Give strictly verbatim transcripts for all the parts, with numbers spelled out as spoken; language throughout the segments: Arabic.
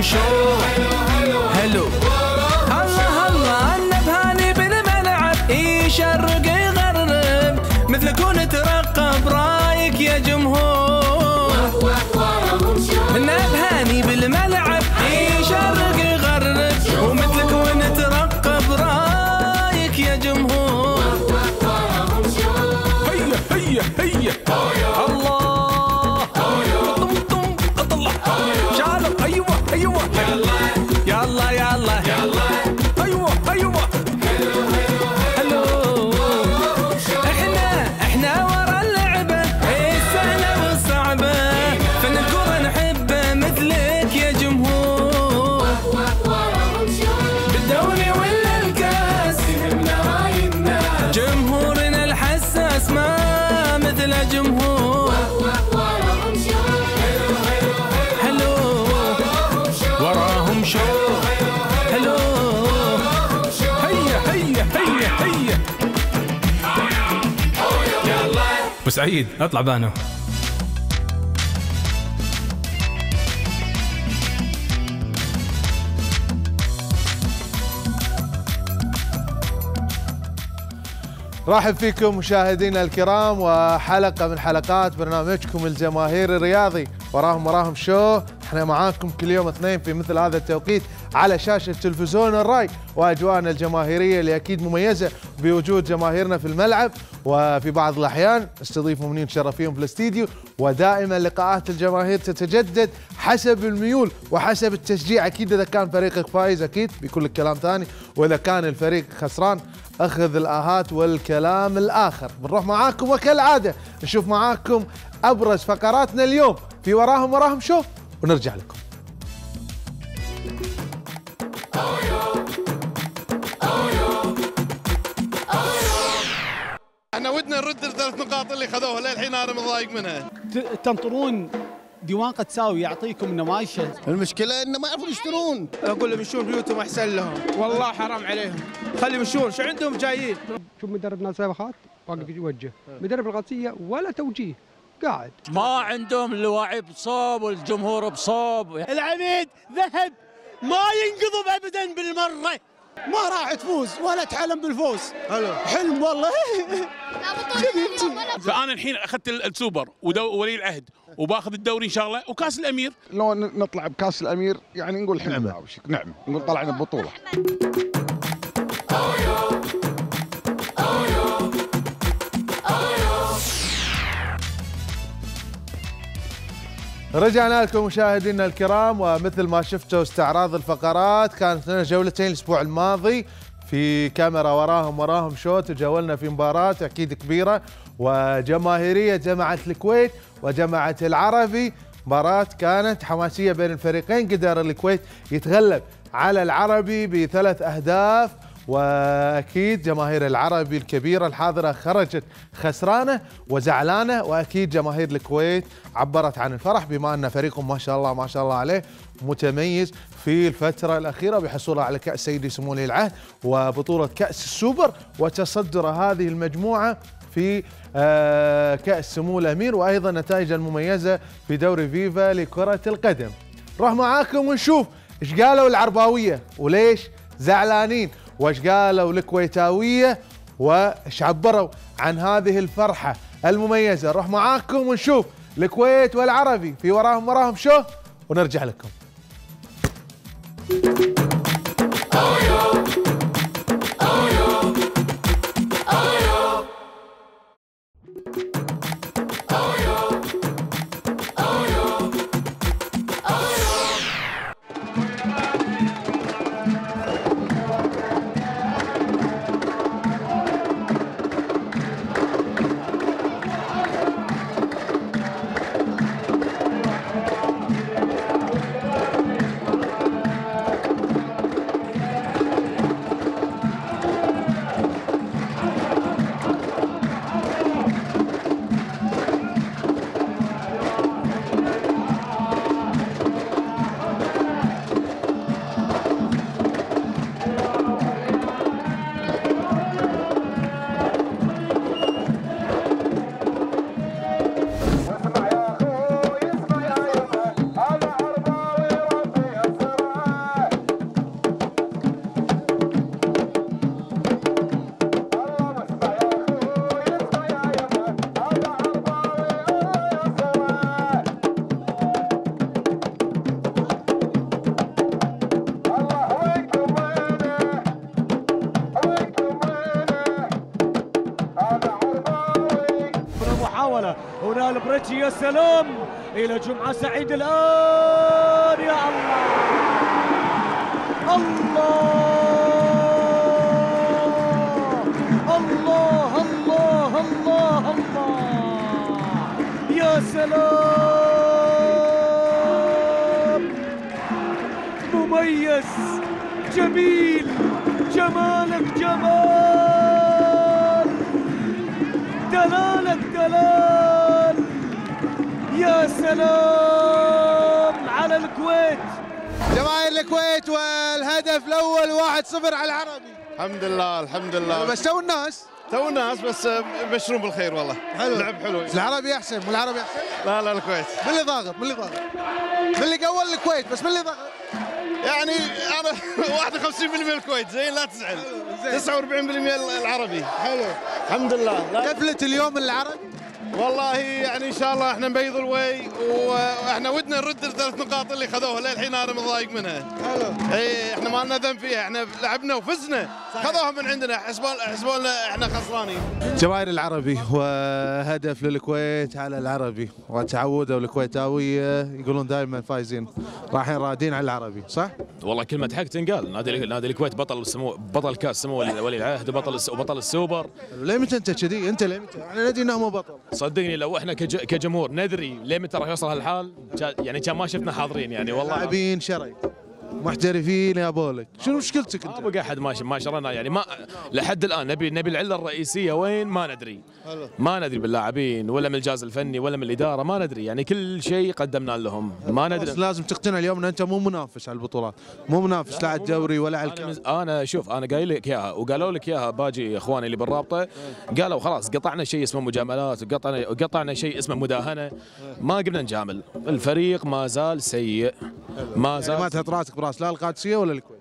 شو هلو الله الله النبهاني بالملعب يشرق يغرب مثلكم نترقب رايك يا جمهور. النبهاني بالملعب يشرق يغرب ومثلكم نترقب رايك يا جمهور. هيا هيا هيا الله طم طم اطلع شالوا ايوه ايوه يلا يلا يلا ايوه ايوه هلو احنا احنا ورا اللعبه السهله والصعبه فن الكره نحبه مثلك يا جمهور. بالدوري ولا الكاس يهمنا راينا جمهورنا الحساس ما مثل جمهور. هلو وراهم شو هلو هيا هيا هيا هيا ابو سعيد اطلع بانو. رحب فيكم مشاهدينا الكرام وحلقة من حلقات برنامجكم الجماهيري الرياضي وراهم وراهم شو. احنا معاكم كل يوم اثنين في مثل هذا التوقيت على شاشة تلفزيون الراي واجواءنا الجماهيرية اللي اكيد مميزة بوجود جماهيرنا في الملعب وفي بعض الاحيان نستضيف ممنين تشرفيهم في الاستديو. ودائما لقاءات الجماهير تتجدد حسب الميول وحسب التشجيع. اكيد اذا كان فريقك فايز اكيد بيكون لك كلام ثاني واذا كان الفريق خسران اخذ الاهات والكلام الاخر. بنروح معاكم وكالعاده نشوف معاكم ابرز فقراتنا اليوم في وراهم وراهم شو ونرجع لكم. احنا ودنا نرد الثلاث نقاط اللي خذوها للحين انا متضايق منها. تنطرون ديوان قد تساوي يعطيكم النمايشه. المشكله انه ما يعرفون يشترون. اقول لهم يمشون بيوتهم احسن لهم والله حرام عليهم خلي يمشون شو عندهم جايين. شوف مدرب نادي السابخات واقف يوجه مدرب القادسيه ولا توجيه قاعد ما عندهم اللاعب بصوب والجمهور بصوب. العميد ذهب ما ينقضب ابدا بالمره ما راح تفوز ولا تحلم بالفوز. حلو حلم والله. فانا الحين اخذت السوبر وولي العهد وباخذ الدوري ان شاء الله وكاس الامير. لو نطلع بكاس الامير يعني نقول الحين نعم نعم نقول طلعنا ببطوله. رجعنا لكم مشاهدينا الكرام ومثل ما شفتوا استعراض الفقرات كانت لنا جولتين الاسبوع الماضي في كاميرا وراهم وراهم شو. تجولنا في مباراة اكيد كبيرة وجماهيرية جمعت الكويت وجمعت العربي. مباراة كانت حماسية بين الفريقين قدر الكويت يتغلب على العربي بثلاث اهداف واكيد جماهير العربي الكبيره الحاضره خرجت خسرانه وزعلانه واكيد جماهير الكويت عبرت عن الفرح بما ان فريقهم ما شاء الله ما شاء الله عليه متميز في الفتره الاخيره بحصوله على كاس سيدي سمو ولي العهد وبطوله كاس السوبر وتصدر هذه المجموعه في كاس سمو الامير وايضا نتائج المميزه في دوري فيفا لكره القدم. نروح معاكم ونشوف ايش قالوا العرباويه وليش زعلانين وايش قالوا الكويتاويه وايش عبروا عن هذه الفرحه المميزه. نروح معاكم ونشوف الكويت والعربي في وراهم وراهم شو ونرجع لكم. المحاولة. هنا البريتشي يا سلام إلى جمعة سعيد الآن. يا الله الله الله الله الله الله يا سلام. مميز جميل جمالك جمال دلالك دلال. يا سلام على الكويت. جماهير الكويت والهدف الاول واحد صفر على العربي. الحمد لله الحمد لله. بس تو الناس تو الناس بس يبشرون بالخير والله. حلو. لعب حلو. العربي احسن مو العربي احسن؟ لا لا الكويت. من اللي ضاغط؟ من اللي ضاغط؟ من اللي قول الكويت بس من اللي ضاغط؟ يعني انا واحد وخمسين بالمئة الكويت زين لا تزعل. تسعة وأربعين بالمئة العربي. حلو الحمد لله. كفلت اليوم العربي؟ والله يعني ان شاء الله احنا نبيض الوي واحنا ودنا نرد الثلاث نقاط اللي خذوها للحين انا متضايق منها. حلو. اي احنا ما لنا ذنب فيها، احنا لعبنا وفزنا. خذوها من عندنا حسبوا حسبوا لنا احنا خسرانين. جماهير العربي وهدف للكويت على العربي، وتعودوا الكويتاويه يقولون دائما فايزين، رايحين رادين على العربي، صح؟ والله كلمة حق تنقال. نادي نادي الكويت بطل السمو بطل كاس سمو ولي العهد وبطل وبطل السوبر. ليه متى انت كذي؟ انت ليه متى؟ احنا ندري انه مو بطل. صدقني لو احنا كج... كجمهور ندري ليه متى راح يوصل هالحال يعني كان ما شفنا حاضرين يعني والله. لاعبين شري محترفين يا بولك، شنو مشكلتك انت؟ ما بقى احد ما ما شرنا يعني ما لحد الان نبي نبي العله الرئيسيه وين ما ندري. حلو. ما ندري باللاعبين ولا من الجهاز الفني ولا من الاداره ما ندري يعني كل شيء قدمنا لهم ما ندري. بس لازم تقتنع اليوم ان انت مو منافس على البطولات، مو منافس لا على الدوري ولا على الكاس. أنا, انا شوف انا قايل لك اياها وقالوا لك اياها باجي اخواني اللي بالرابطه قالوا خلاص قطعنا شيء اسمه مجاملات وقطعنا قطعنا شيء اسمه مداهنه ما قمنا نجامل. الفريق ما زال سيء ما زال يعني ما تحط راسك براس لا القادسيه ولا الكويت.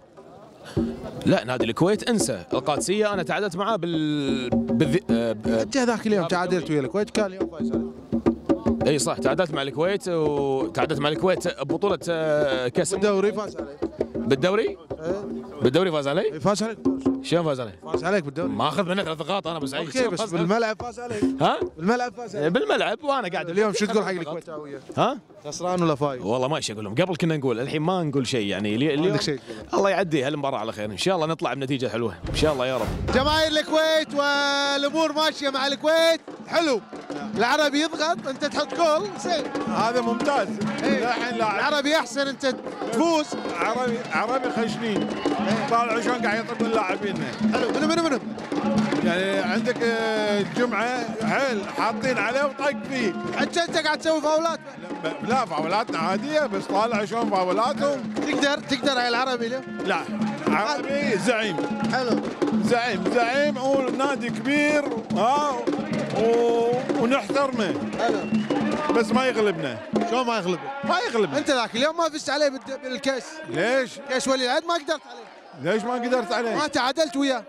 لا نادي الكويت انسى. القادسيه انا تعادلت معاه بال بالذ... انت ذاك اليوم تعادلت ويا الكويت كان اليوم فايز عليك. اي صح تعادلت مع الكويت وتعادلت مع الكويت ببطوله كاس بالدوري فاز عليك. بالدوري؟ ايه بالدوري فاز علي؟ فاز عليك. شلون فاز علي؟ فاز عليك بالدوري. ما اخذ منه ثلاث نقاط انا ابو سعيد. اوكي بس بالملعب فاز عليك. ها؟ بالملعب فاز عليك. بالملعب وانا قاعد اليوم شو تقول حق الكويتاويه؟ ها؟ خسران ولا فايز؟ والله ما ايش اقول لهم قبل كنا نقول الحين ما نقول شيء يعني اليوم عندك شيء الله يعدي هالمباراه على خير ان شاء الله نطلع بنتيجه حلوه ان شاء الله يا رب. جماهير الكويت والامور ماشيه مع الكويت حلو. العربي يضغط انت تحط جول زين هذا ممتاز. الحين العربي احسن انت تفوز. عربي عربي خشنين طالع شلون قاعد يطب اللاعبين. حلو منو منو منو يعني عندك الجمعه حيل حاطين عليه وطق فيه. انت انت قاعد تسوي فاولات؟ لا فاولاتنا عاديه بس طالع شلون فاولاتهم. تقدر تقدر على العربي اليوم؟ لا عربي زعيم. حلو زعيم زعيم ونادي كبير ها و... ونحترمه. حلو بس ما يغلبنا. شلون ما يغلبك؟ ما يغلبنا. انت ذاك اليوم ما فزت عليه بالكاس. ليش؟ كاس ولي العهد ما قدرت عليه. ليش ما قدرت عليه؟ ما تعادلت وياه.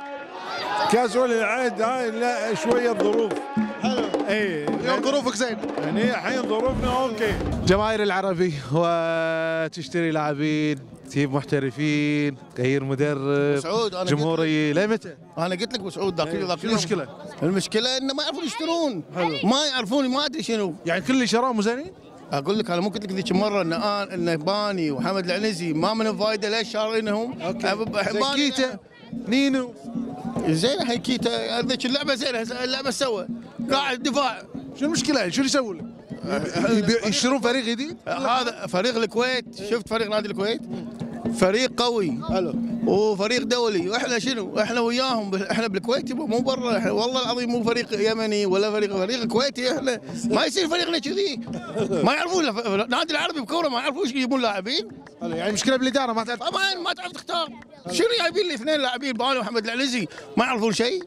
كاس ولي العهد هاي لا شويه ظروف. حلو. اي اليوم ظروفك زين. يعني الحين ظروفنا اوكي. جماهير العربي وتشتري لاعبين تجيب محترفين تغيير مدرب سعود انا جمهوري ليه متى؟ انا قلت لك بسعود ذاك ذاك شو المشكله؟ المشكله انه ما يعرفون يشترون. حلو. ما يعرفون ما ادري شنو. يعني كل اللي شراهم زينين؟ اقول لك انا مو قلت لك ذيك المره ان ان باني وحمد العنزي ما من فايده ليش شارينهم؟ اوكي كيتا نينو زين الحين كيتا ذيك اللعبه زينه اللعبه سوى قاعد دفاع. شو المشكله يعني شو يسوون لك؟ يشترون فريق جديد؟ هذا فريق الكويت شفت فريق نادي الكويت؟ فريق قوي. حلو. وفريق دولي واحنا شنو؟ احنا وياهم احنا بالكويت مو برا احنا والله العظيم مو فريق يمني ولا فريق فريق كويتي احنا ما يصير فريقنا كذي. ما يعرفون نادي العربي بكوره ما يعرفون ايش يجيبون لاعبين. يعني مشكله بالاداره ما تعرف. طبعا ما تعرف تختار. شنو جايبين لي اثنين لاعبين باني ومحمد العنزي ما يعرفون شيء.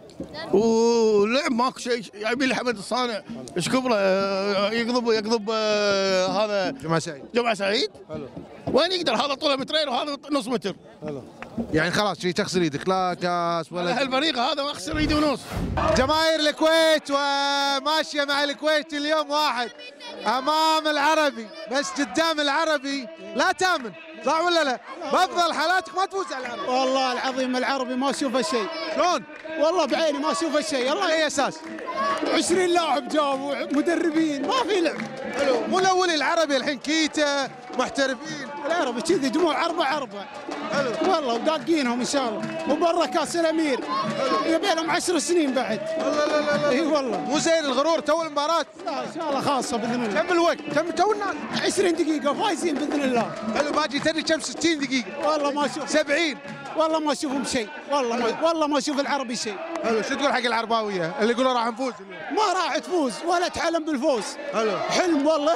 ولعب ماكو شيء جايبين لي حمد الصانع ايش كبره يقضب يقضب هذا جمعه سعيد. جمعه سعيد. حلو. وين يقدر هذا طوله مترين وهذا نص متر. حلو. يعني خلاص شي تغسل ايدك لا كاس ولا هالفريق هذا اخسر ايدي ونص. جماهير الكويت وماشيه مع الكويت اليوم واحد امام العربي بس قدام العربي لا تامن صح ولا لا؟ بافضل حالاتك ما تفوز على العربي. والله العظيم العربي ما اشوفه شيء. شلون؟ والله بعيني ما اشوفه شيء. الله اي اساس؟ عشرين لاعب جابوا مدربين ما في لعب. حلو، مو الاول العربي الحين كيتا محترفين. العربي كذي دموع اربع اربع. حلو والله وداقينهم ان شاء الله، وبرا كاس الامير. حلو، يبي لهم عشر سنين بعد. لا لا لا لا اي والله. مو زين الغرور تو المباراة. لا ان شاء الله خاصة باذن الله. كم الوقت؟ كم تو الناس؟ عشرين دقيقة فايزين باذن الله. حلو، باجي تدري كم؟ ستين دقيقة. والله ما اشوف. سبعين. والله ما اشوفهم شيء، والله ما والله ما اشوف العربي شيء. حلو، شو تقول حق العرباوية اللي يقولوا راح نفوز اليوم؟ ما راح تفوز ولا تحلم بالفوز. حلو، حلم والله.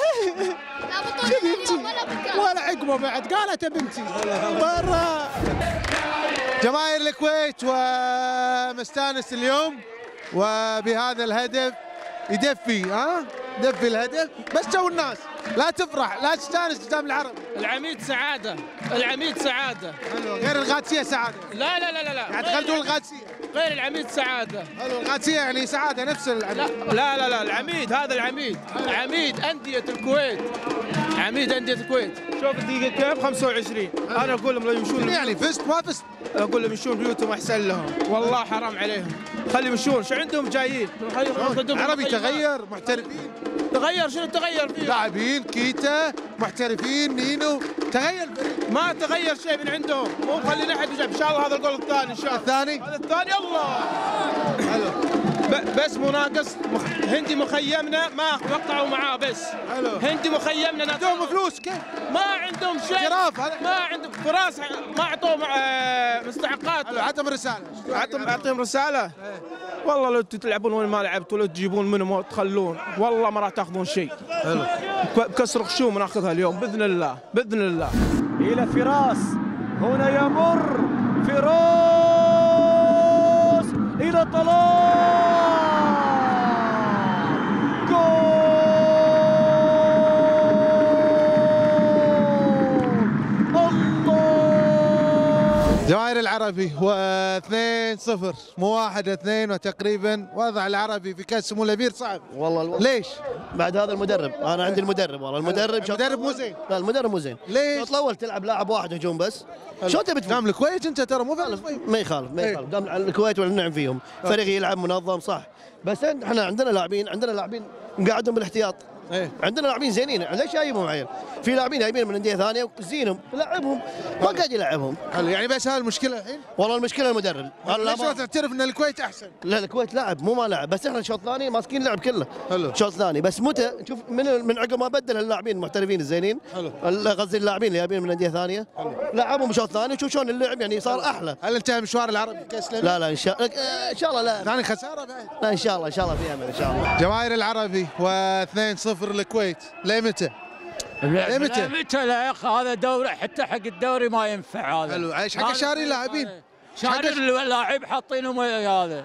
ولا عقبه بعد قالت بنتي. برا. جماهير الكويت ومستانس اليوم وبهذا الهدف يدفي ها دفي الهدف بس جو الناس لا تفرح لا تستانس قدام العرب. العميد سعاده العميد سعاده حلو، غير القادسيه سعاده. لا لا لا لا لا يعني تخلدون القادسيه غير العميد سعاده. حلو، القادسيه يعني سعاده نفس العميد. لا لا لا العميد هذا العميد عميد انديه الكويت عميد انديه الكويت. شوف الدقيقه كيف خمسة وعشرين. انا اقول لهم لا يمشون يعني فزت ما فزت اقول لهم يمشون بيوتهم احسن لهم والله حرام عليهم. خلي يمشون شو عندهم جايين. عربي تغير محترفين تغير شنو تغير فيه؟ لاعبين كيتا محترفين نينو تغير فريق. ما تغير شيء من عندهم مو مخلينا احد يجيب. ان شاء الله هذا الجول الثاني ان شاء الله. الثاني هذا الثاني الله. حلو بس مناقص مخ... هندي مخيمنا ما وقعوا معاه بس. حلو، هندي مخيمنا عندهم فلوس كيف؟ ما عندهم شيء. اعتراف هذا ما عندهم فراس ما اعطوه مع مستحقات. حلو، عطهم رساله. عطهم اعطيهم رساله. ايه. والله لو تلعبون وين ما لعبتوا لو تجيبون منهم وتخلون والله ما راح تاخذون شيء. حلو، بكسر خشوم ناخذها اليوم باذن الله باذن الله. إلى فراس هنا يمر فراس إلى طلال جول. الله. جماهير العربي واثنين صفر مو واحد اثنين وتقريبا وضع العربي في كاس سمو الامير صعب. والله الو... ليش؟ بعد هذا المدرب انا عندي المدرب والله المدرب المدرب مو زين. لا المدرب مو زين. ليش؟ الشوط الاول تلعب لاعب واحد هجوم بس. شو تبي دام الكويت انت ترى مو ما يخالف ما يخالف دام الكويت ولا نعم فيهم فريق يلعب منظم صح بس احنا عندنا لاعبين عندنا لاعبين نقعدهم بالاحتياط. ايه عندنا لاعبين زينين ليش جايبهم عيل؟ في لاعبين جايبين من انديه ثانيه وزينهم لعبهم ما قاعد يلعبهم. حلو، يعني بس هاي المشكله الحين؟ والله المشكله المدرب. ليش ما تعترف ان الكويت احسن؟ لا الكويت لعب مو ما لعب بس احنا الشوط الثاني ماسكين اللعب كله. حلو، الشوط الثاني بس متى شوف من من عقب ما بدل اللاعبين المحترفين الزينين. حلو، قصدي اللاعبين اللي جايبين من انديه ثانيه. حلو، لعبهم الشوط الثاني وشوف شلون اللعب يعني صار احلى. هل انتهى مشوار العربي كاس لا لا ان شاء الله ان شاء الله لا ثاني خساره بعد. لا ان شاء الله ان شاء الله في امل ان شاء الله. جماهير العربي واثنين صفر الكويت لمتى؟ لمتى؟ لمتى لا يا اخي هذا دوري حتى حق الدوري ما ينفع هذا. حلو، ايش حق شاري لاعبين؟ شاري اللاعب حاطينهم هذا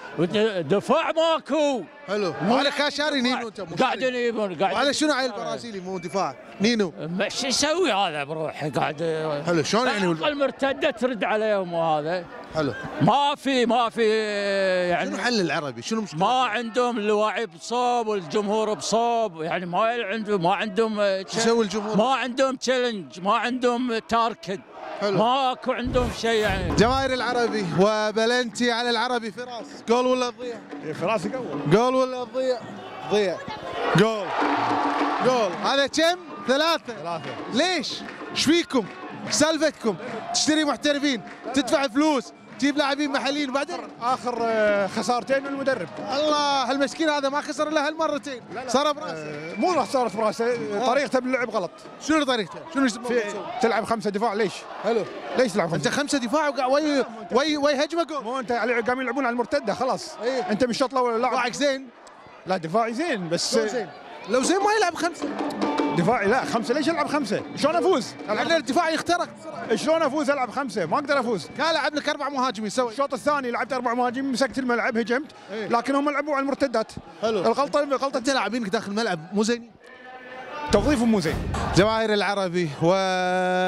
دفاع ماكو. حلو، وهذا كان شاري نينو انت قاعدين يبون قاعد. هذا شنو عيل برازيلي مو دفاع نينو؟ شو يسوي هذا بروحه قاعد. حلو، شلون يعني المرتده ترد عليهم وهذا. حلو، ما في ما في يعني شنو حل العربي؟ شنو مشكلة؟ ما عندهم اللاعب بصوب والجمهور بصوب يعني ما عندهم ما عندهم يسوي الجمهور؟ ما عندهم تشالنج ما عندهم تاركت. حلو، ماكو عندهم شيء يعني. جماهير العربي وبلنتي على العربي فراس، جول ولا تضيع؟ فراس يقول جول ولا تضيع؟ ضيع. جول جول. هذا كم؟ ثلاثة. ثلاثة. ليش؟ ايش فيكم؟ ايش سالفتكم؟ تشتري محترفين، تدفع فلوس، تجيب لاعبين محليين وبعدين اخر خسارتين من المدرب. الله، هالمسكين هذا ما خسر الا هالمرتين. صار براسه. مو راح صارت براسه، طريقته باللعب غلط. شنو طريقته؟ شنو تلعب خمسه دفاع ليش؟ حلو، ليش تلعب خمسه؟ انت خمسه دفاع وي وي وي هجمه جول. مو انت قاعدين يلعبون على المرتده خلاص. ايه؟ انت بالشوط الاول لاعب دفاعك زين؟ لا دفاعي زين بس زين. لو زين ما يلعب خمسه. دفاعي لا خمسه ليش العب خمسه؟ شلون افوز؟ لان الدفاع يخترق. شلون افوز العب خمسه؟ ما اقدر افوز. كان لعب لك اربع مهاجمين سوي. الشوط الثاني لعبت اربع مهاجمين مسكت الملعب هجمت. ايه؟ لكن هم لعبوا على المرتدات. حلو، الغلطه غلطه انت لاعبينك داخل الملعب مو زين. توظيفهم مو زين. جماهير العربي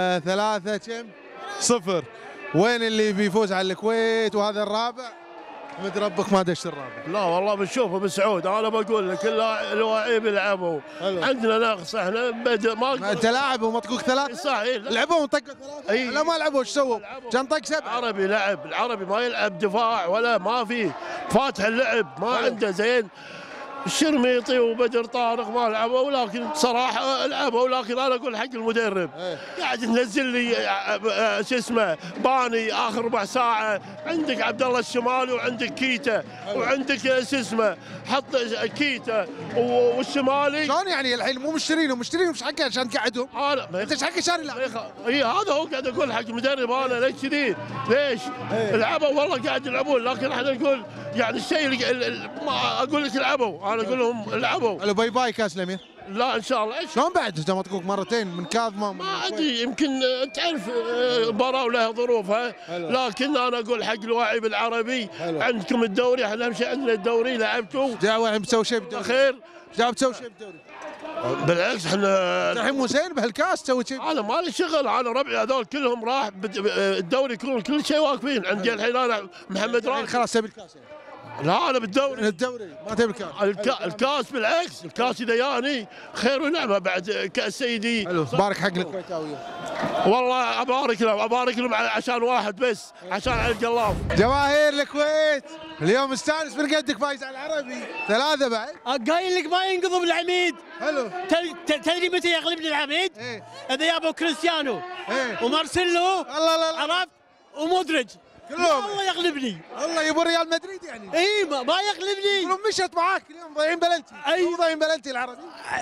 وثلاثة كم؟ صفر. وين اللي بيفوز على الكويت وهذا الرابع؟ احمد ربك ما دش الرابع. لا والله بنشوفه بسعود. انا بقول لك اللاعبين يلعبوا عندنا ناقص احنا ما, ما انت لاعب ومطقوك ثلاث صحيح لعبوا وطقوا ثلاث أي. لا ما لعبوا ايش سووا؟ كان طق سبعه. العربي لعب العربي ما يلعب دفاع ولا ما في فاتح اللعب ما عنده زين. الشرميطي وبدر طارق ما لعبوا ولكن صراحه لعبوا ولكن انا اقول حق المدرب قاعد تنزل لي شو اسمه باني اخر ربع ساعه. عندك عبد الله الشمالي وعندك كيتا وعندك شو اسمه حط كيتا والشمالي. شلون يعني الحين مو مشترينهم مشترينهم ايش حقه عشان تقعدهم؟ انا انت ايش حقه شاري لاعب؟ اي هذا هو قاعد اقول حق المدرب انا ليش كذي؟ ليش؟ لعبوا والله قاعد يلعبون لكن احنا نقول يعني الشيء اللي ما اقول لك لعبوا انا اقول لهم لعبوا. الو باي باي كاس الامير. لا ان شاء الله. ايش شلون بعد انت مطقوك مرتين من كاظمه ما ادري يمكن تعرف مباراه ولها ظروفها لكن انا اقول حق اللاعب العربي حلو. عندكم الدوري احنا نمشي عندنا الدوري لعبتوا دعوه الحين بتسوي شيء بالدوري خير دعوه بتسوي شيء بالدوري بالعكس احنا الحين مو زين بهالكاس تسوي شيء. انا مالي شغل انا ربعي هذول كلهم راح الدوري يكون كل شيء واقفين عندي الحين انا محمد راشد خلاص تبي الكاس لا انا بالدوري الدوري ما تبي الكاس. الكا الكاس بالعكس الكاس اذا ياني خير ونعمه بعد كاس سيدي. حلو بارك حق الكويتاويه والله ابارك لهم ابارك لهم عشان واحد بس عشان علي القلاف. جماهير الكويت اليوم مستانس من قدك فايز على العربي ثلاثه بعد. قايل لك ما ينقضب العميد. حلو تدري متى يغلبني العميد؟ ايه اذا يابوا كريستيانو ايه ومارسيلو الله لا عرفت ومودريتش كلهم الله يغلبني. الله يبو ريال مدريد يعني. اي ما, ما يغلبني. كلهم مشت معاك اليوم ضايعين بلنتي. اي ضايعين بلنتي العربي.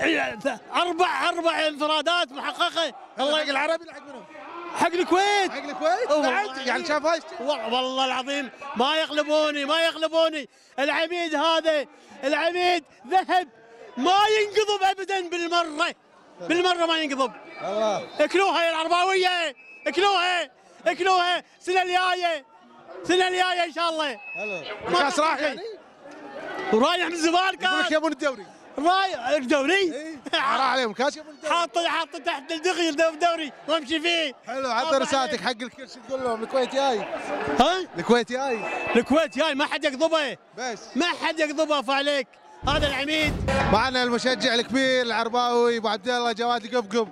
اربع اربع انفرادات محققه. الله حق العربي ولا حق منهم؟ حق الكويت. حق الكويت بعد يعني شاف هاي والله العظيم ما يغلبوني ما يغلبوني. العميد هذا العميد ذهب ما ينقضب ابدا بالمره بالمره ما ينقضب. الله اكلوها يا العرباويه اكلوها اكلوها السنه الجايه السنه الجايه ان شاء الله. حلو الكاس راح يعني ورايح من زمان كاس. يقول لك يبون الدوري. رايح الدوري؟ اي راح عليهم الكاس يبون الدوري. حاط حاط تحت الدغي الدوري وامشي فيه. حلو عطى رسالتك حق الكل شو تقول لهم الكويت جاي. ها؟ الكويت جاي. الكويت جاي ما حد يقضبه. بس ما حد يقضبه فعليك. هذا العميد. معنا المشجع الكبير العرباوي ابو عبد الله جواد القبقب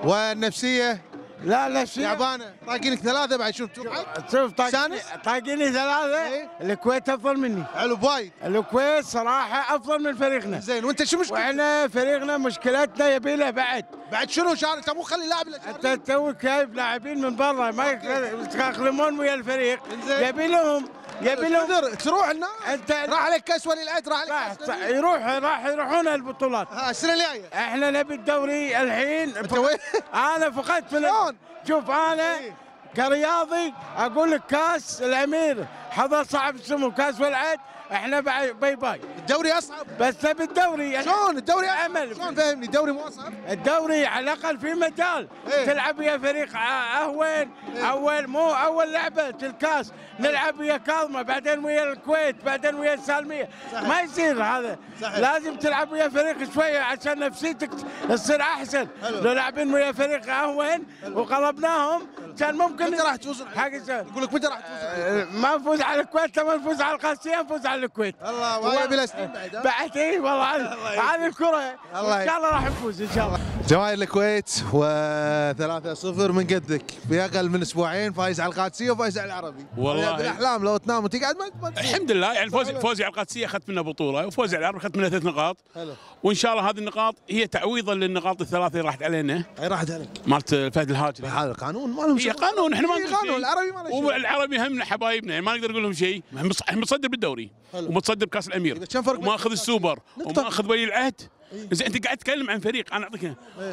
والنفسيه لا نفسيه تعبانه طاقينك ثلاثه بعد شوف شوف طاقيني طاقيني ثلاثه ايه؟ الكويت افضل مني. حلو بوايد الكويت صراحه افضل من فريقنا. زين وانت شو مشكلتك؟ واحنا فريقنا مشكلتنا يبي له بعد بعد شنو شارك انت مو خلي لاعب انت توك جايب لاعبين من برا ما يتاقلمون ويا الفريق يبي لهم يبي لهم تروح الناس. انت راح عليك كاس ولي العهد راح عليك كاس يروح راح يروحون البطولات. ها السنه الجايه احنا نبي الدوري الحين. انا فقدت من شوف انا كرياضي اقول لك كاس الامير حضر صعب السمو كاس والعهد احنا باي باي. الدوري اصعب بس نبي الدوري. شلون الدوري امل شلون فهمني الدوري مو اصعب؟ الدوري على الاقل في مجال ايه؟ تلعب ويا فريق اهون. ايه؟ اول مو اول لعبه الكاس نلعب ويا كاظمه بعدين ويا الكويت بعدين ويا السالميه. صحيح. ما يصير هذا. صحيح. لازم تلعب ويا فريق شويه عشان نفسيتك تصير احسن. حلو. لو لاعبين ويا فريق اهون وقلبناهم كان ممكن متى راح تفوز حق يقول لك متى راح تفوز؟ ما نفوز على الكويت لما نفوز على القادسيه نفوز على الكويت. الله ويا بلا سنين بعد بعد اي والله هذه الكره ان شاء الله راح نفوز ان شاء الله. جماهير الكويت وثلاثة صفر من قدك في اقل من اسبوعين فايز على القادسيه وفايز على العربي. والله بالاحلام لو تنام وتقعد ما الحمد لله يعني فوزي فوزي على القادسيه اخذت منها بطوله وفوزي على العربي اخذت منها ثلاث نقاط. حلو. وان شاء الله هذه النقاط هي تعويضا للنقاط الثلاثه اللي راحت علينا. اي راحت عليك مالت فهد الهاجري. هذا القانون ما لهم شيء. قانون احنا ما نقول قانون العربي ما له شيء. والعربي همنا حبايبنا يعني ما نقدر نقول لهم شيء. احنا متصدر بالدوري ومتصدر بكاس الامير وماخذ السوبر وماخذ ولي العهد. زين انت قاعد تتكلم عن فريق انا اعطيك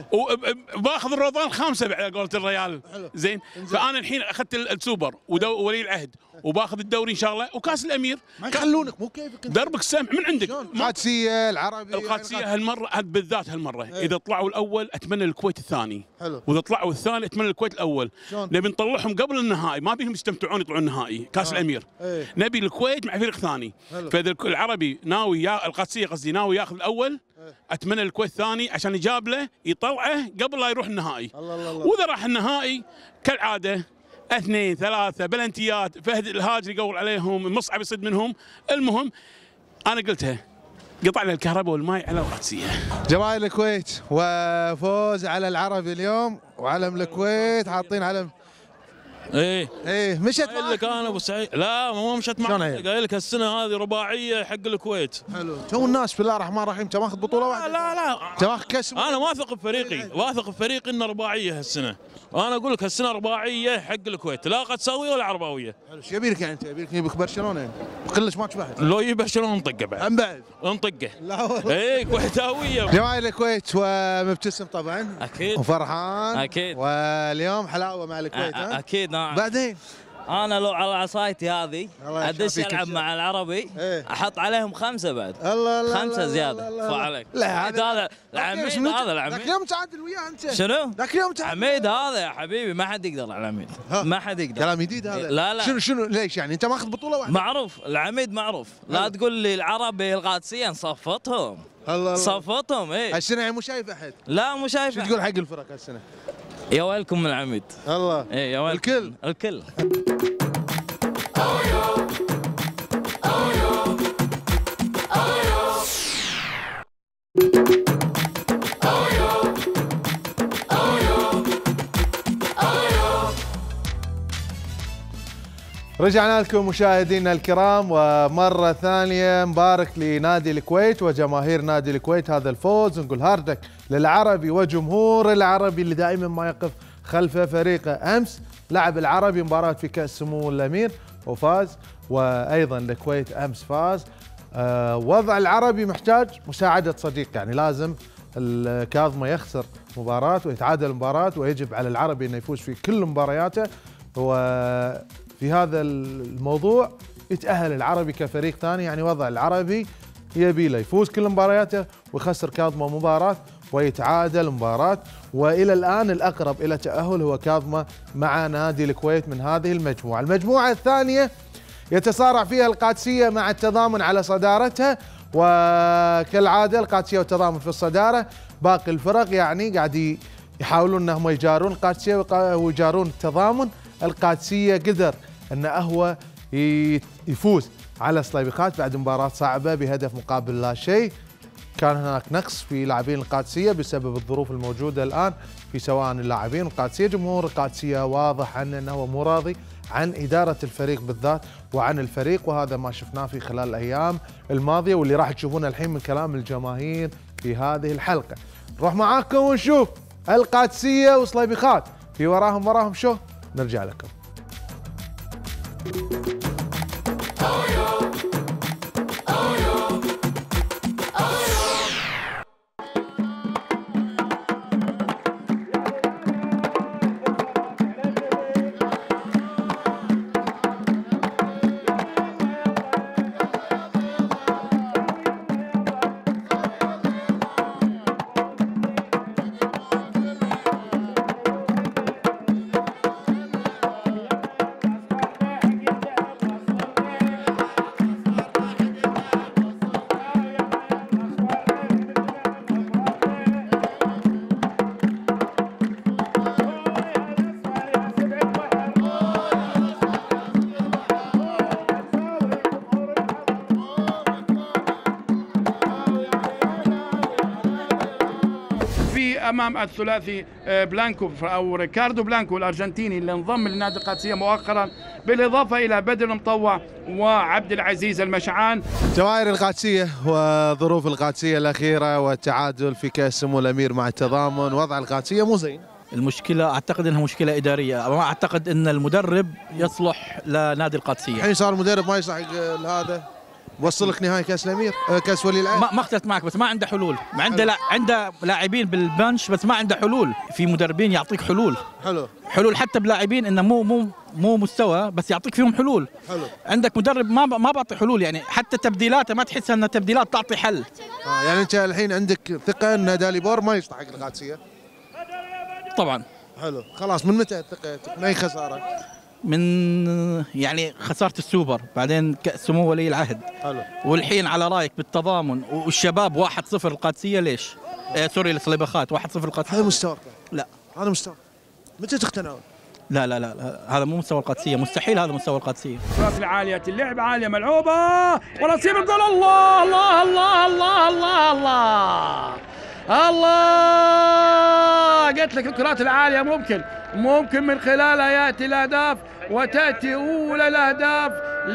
وباخذ الروضان خمسه على قولة الريال. زين فانا الحين اخذت السوبر وولي العهد وباخذ الدوري ان شاء الله وكاس الامير. ما يخلونك مو كيفك دربك السمح من عندك. القادسيه العربي القادسيه هالمره هاد بالذات هالمره ايه؟ اذا طلعوا الاول اتمنى الكويت الثاني. حلو. واذا طلعوا الثاني اتمنى الكويت الاول. نبي نطلعهم قبل النهائي ما بيهم يستمتعون يطلعون النهائي كاس آه. الامير. ايه؟ نبي الكويت مع فريق ثاني. فاذا العربي ناوي يا القادسيه قصدي ناوي ياخذ الاول اتمنى الكويت ثاني عشان يجاب له يطلعه قبل لا يروح النهائي. الله الله الله. واذا راح النهائي كالعاده اثنين ثلاثه بلنتيات، فهد الهاجري يقول عليهم، المصعب يصد منهم. المهم انا قلتها، قطع لنا الكهرباء والماء على القادسيه. جماهير الكويت وفوز على العربي اليوم، وعلم الكويت حاطين علم. ايه ايه مشت قايل لك انا ابو سعيد. لا مو مشت معك، قايل لك السنه هذه رباعيه حق الكويت. حلو. تو الناس بسم الله الرحمن الرحيم، انت ماخذ بطوله واحده؟ لا لا انت ماخذ كاس. انا واثق بفريقي، واثق بفريقي انه رباعيه هالسنه. انا اقول لك هالسنه رباعيه حق الكويت، لا قدساويه ولا عرباويه. حلو. ايش يبي لك يعني؟ انت يبي لك يجيبك برشلونه يعني؟ كلش ما تشبه. لو يجي برشلونه نطقه بعد. هم بعد؟ نطقه. لا والله. اي كويتاويه. جماهير الكويت ومبتسم طبعا. اكيد. وفرحان. اكيد. واليوم حلاوه مع الكويت. ها؟ اكيد نعم. بعدين انا لو على عصايتي هذه ادش العب مع العربي ايه؟ احط عليهم خمسه بعد. الله الله خمسه الله زياده. الله فو عليك. لا هذا العميد، هذا العميد. ذاك اليوم تعادل وياه انت. شنو؟ ذاك اليوم تعادل. عميد هذا يا حبيبي ما حد يقدر على العميد. ما حد يقدر. كلام جديد هذا. لا لا. شنو شنو ليش يعني انت ماخذ بطوله واحده؟ معروف العميد معروف. لا تقول لي العربي القادسيه صفطهم. الله صفطهم ايه. هالسنه يعني مو شايف احد. لا مو شايف. شو تقول حق الفرق هالسنه؟ يا ويلكم من العميد. الله. ايه يا ويلكم. الكل الكل. رجعنا لكم مشاهدينا الكرام، ومرة ثانية مبارك لنادي الكويت وجماهير نادي الكويت هذا الفوز، نقول هاردك للعربي وجمهور العربي اللي دائما ما يقف خلف فريقه. أمس لعب العربي مباراة في كأس سمو الأمير وفاز، وأيضا الكويت أمس فاز. آه وضع العربي محتاج مساعدة صديق، يعني لازم الكاظمة يخسر مباراة ويتعادل مباراة، ويجب على العربي أنه يفوز في كل مبارياته. وفي هذا الموضوع يتأهل العربي كفريق ثاني، يعني وضع العربي يبي له يفوز كل مبارياته ويخسر كاظمة مباراة ويتعادل مباراة. وإلى الآن الأقرب إلى تأهل هو كاظمة مع نادي الكويت من هذه المجموعة. المجموعة الثانية يتصارع فيها القادسية مع التضامن على صدارتها، وكالعادة القادسية والتضامن في الصدارة، باقي الفرق يعني قاعد يحاولون أنهم يجارون القادسية ويجارون التضامن. القادسية قدر أن هو يفوز على صليبيخات بعد مباراة صعبة بهدف مقابل لا شيء. كان هناك نقص في لاعبين القادسية بسبب الظروف الموجودة الآن في سواء اللاعبين القادسية. جمهور القادسية واضح عنه أنه مو راضي عن إدارة الفريق بالذات وعن الفريق، وهذا ما شفناه في خلال الأيام الماضية واللي راح تشوفونه الحين من كلام الجماهير في هذه الحلقة. نروح معاكم ونشوف القادسية وصليبيخات في وراهم وراهم شو، نرجع لكم. امام الثلاثي بلانكو او ريكاردو بلانكو الارجنتيني اللي انضم لنادي القادسيه مؤخرا، بالاضافه الى بدر المطوع وعبد العزيز المشعان. جماهير القادسيه وظروف القادسيه الاخيره والتعادل في كاس سمو الامير مع التضامن، وضع القادسيه مو زين. المشكله اعتقد انها مشكله اداريه، ما اعتقد ان المدرب يصلح لنادي القادسيه. الحين صار المدرب ما يصلح لهذا، وصلك نهائي كاس الامير كاس ولي العهد. ما ما اختلفت معك، بس ما عنده حلول، ما عنده لا عنده لاعبين بالبنش بس ما عنده حلول. في مدربين يعطيك حلول حلو حلول حتى بلاعبين انه مو مو مو مستوى بس يعطيك فيهم حلول. حلو. عندك مدرب ما ما بعطي حلول، يعني حتى تبديلاته ما تحس ان تبديلات تعطي حل. آه يعني انت الحين عندك ثقه ان داليبور ما يستحق القادسيه؟ طبعا. حلو. خلاص من متى الثقه؟ من اي خساره؟ من يعني خساره السوبر، بعدين كأس سمو ولي العهد. حلو. والحين على رايك بالتضامن والشباب واحد صفر القادسيه ليش؟ آه سوري الصليبيخات واحد صفر القادسيه. هذا مستواك؟ لا هذا مستواك. متى تقتنعون؟ لا لا لا هذا مو مستوى القادسيه، مستحيل هذا مستوى القادسيه. الكرات العاليه، اللعب عاليه ملعوبه ونصيب الجول. الله الله الله الله الله الله الله قلت لك الكرات العاليه ممكن ممكن من خلالها ياتي الاهداف، وتاتي اولى الاهداف